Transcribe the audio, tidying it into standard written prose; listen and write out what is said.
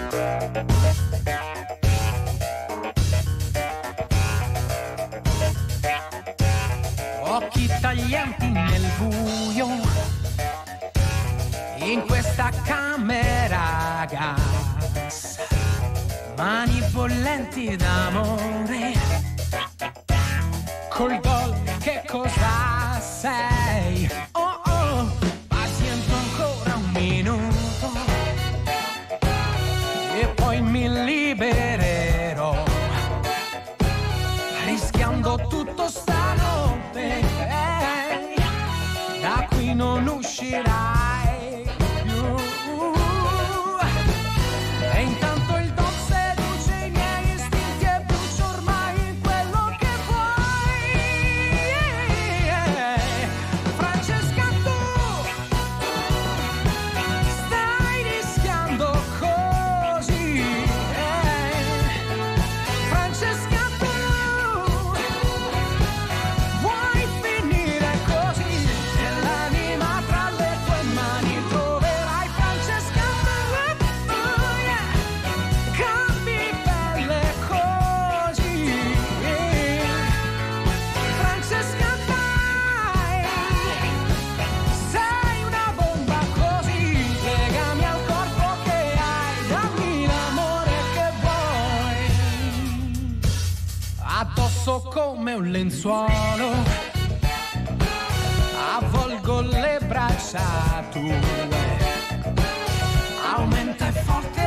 Occhi taglienti nel buio, in questa camera gas, mani bollenti d'amore, col gol che cosa sei? Oh oh, paziento ancora un minuto e poi mi libererò, rischiando tutto stanotte, da qui non uscirai più. E intanto il don seduce i miei istinti e brucia ormai in quello che vuoi. Francesca, tu stai rischiando così. Francesca, tu vuoi finire così, e l'anima tra le tue mani troverai. Francesca, cambi pelle così. Francesca, dai, sei una bomba così, legami al corpo che hai, dammi l'amore che vuoi. Addosso come un lenzuolo avvolgo le braccia tue, aumenta e forte